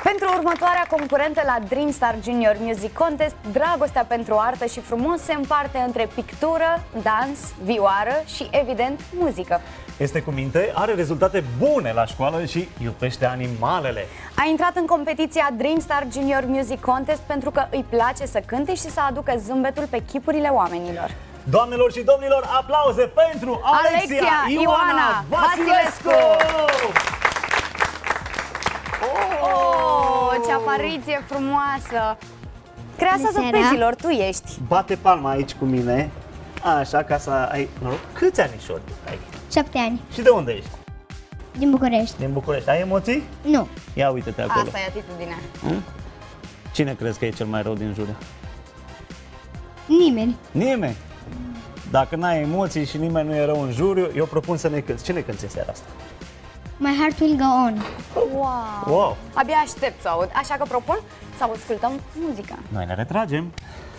Pentru următoarea concurentă la Dream Star Junior Music Contest, dragostea pentru artă și frumos se împarte între pictură, dans, vioară și, evident, muzică. Este cu minte, are rezultate bune la școală și iubește animalele. A intrat în competiția Dream Star Junior Music Contest pentru că îi place să cânte și să aducă zâmbetul pe chipurile oamenilor. Doamnelor și domnilor, aplauze pentru Alexia Ioana Vasilescu! Oh, ce apariție frumoasă! Creasa surprizilor, tu ești. Bate palma aici cu mine, așa, ca să ai noroc. Câți anișori ai? 7 ani. Și de unde ești? Din București. Din București. Ai emoții? Nu. Ia uite-te acolo. Asta e atitudinea. Cine crezi că e cel mai rău din jur? Nimeni. Nimeni. Dacă n-ai emoții și nimeni nu e rău în juriu, eu propun să ne cânti. Ce ne cânti în seara asta? My heart will go on. Wow! Wow! Abia aștept să aud, așa că propun să ascultăm muzica. Noi ne retragem.